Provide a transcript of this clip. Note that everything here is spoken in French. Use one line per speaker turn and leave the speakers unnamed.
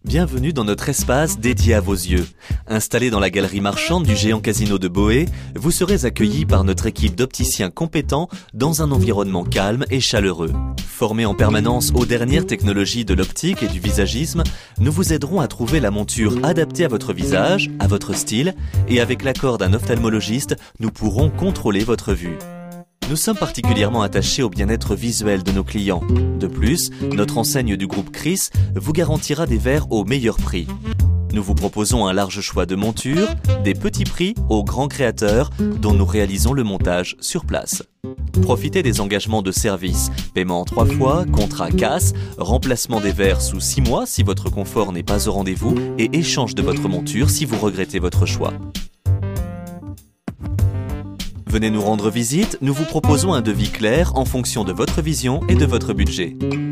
Bienvenue dans notre espace dédié à vos yeux. Installé dans la galerie marchande du géant casino de Boé, vous serez accueillis par notre équipe d'opticiens compétents dans un environnement calme et chaleureux. Formés en permanence aux dernières technologies de l'optique et du visagisme, nous vous aiderons à trouver la monture adaptée à votre visage, à votre style, et avec l'accord d'un ophtalmologiste, nous pourrons contrôler votre vue. Nous sommes particulièrement attachés au bien-être visuel de nos clients. De plus, notre enseigne du groupe Chris vous garantira des verres au meilleur prix. Nous vous proposons un large choix de montures, des petits prix aux grands créateurs dont nous réalisons le montage sur place. Profitez des engagements de service, paiement en 3 fois, contrat casse, remplacement des verres sous 6 mois si votre confort n'est pas au rendez-vous et échange de votre monture si vous regrettez votre choix. Venez nous rendre visite, nous vous proposons un devis clair en fonction de votre vision et de votre budget.